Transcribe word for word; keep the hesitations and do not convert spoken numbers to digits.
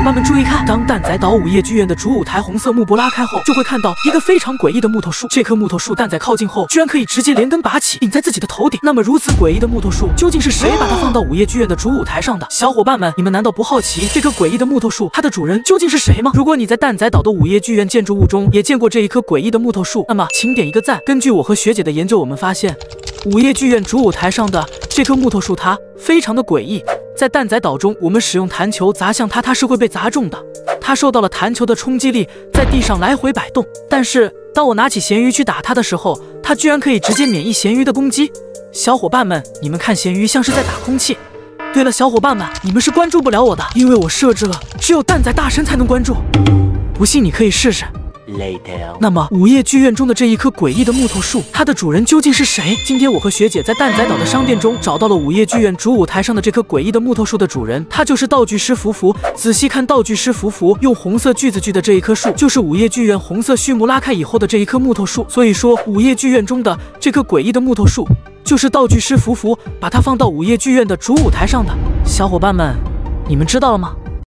伙伴们注意看，当蛋仔岛午夜剧院的主舞台红色幕布拉开后，就会看到一个非常诡异的木头树。这棵木头树蛋仔靠近后，居然可以直接连根拔起，顶在自己的头顶。那么如此诡异的木头树，究竟是谁把它放到午夜剧院的主舞台上的？小伙伴们，你们难道不好奇这棵诡异的木头树，它的主人究竟是谁吗？如果你在蛋仔岛的午夜剧院建筑物中也见过这一棵诡异的木头树，那么请点一个赞。根据我和学姐的研究，我们发现午夜剧院主舞台上的这棵木头树，它非常的诡异。在蛋仔岛中，我们使用弹球砸向它，它是会被砸中的。它受到了弹球的冲击力，在地上来回摆动。但是当我拿起咸鱼去打它的时候，它居然可以直接免疫咸鱼的攻击。小伙伴们，你们看，咸鱼像是在打空气。对了，小伙伴们，你们是关注不了我的，因为我设置了只有蛋仔大神才能关注。不信你可以试试。Later. 那么午夜剧院中的这一棵诡异的木头树，它的主人究竟是谁？今天我和学姐在蛋仔岛的商店中找到了午夜剧院主舞台上的这棵诡异的木头树的主人，他就是道具师福福。仔细看，道具师福福用红色锯子锯的这一棵树，就是午夜剧院红色序幕拉开以后的这一棵木头树。所以说，午夜剧院中的这棵诡异的木头树，就是道具师福福把它放到午夜剧院的主舞台上的。小伙伴们，你们知道了吗？